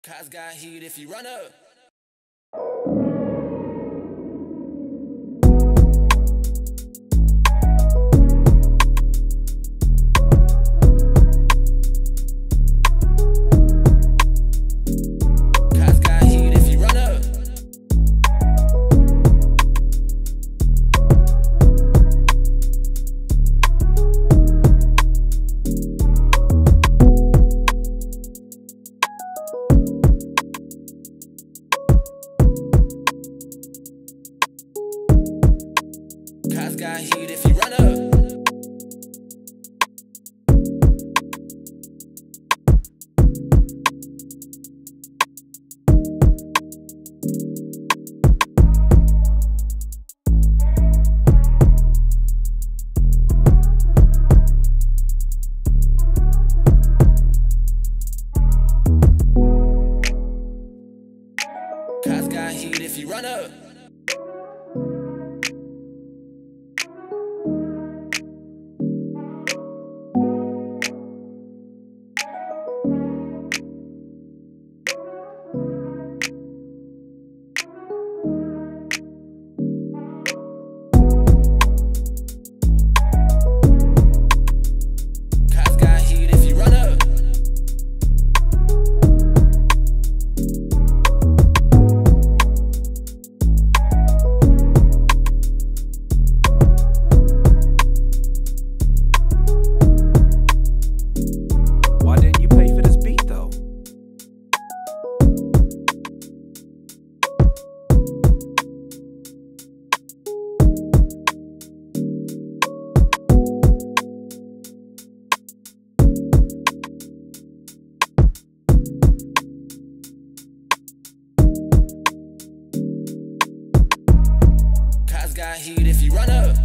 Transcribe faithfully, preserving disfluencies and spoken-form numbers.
Cars got heat if you run up. Cars got heat if you run up. Cars got heat if you run up. Cars got heat if you run up. Cars got heat if you run up. Why didn't you pay for this beat though? Cars got heat if you run up.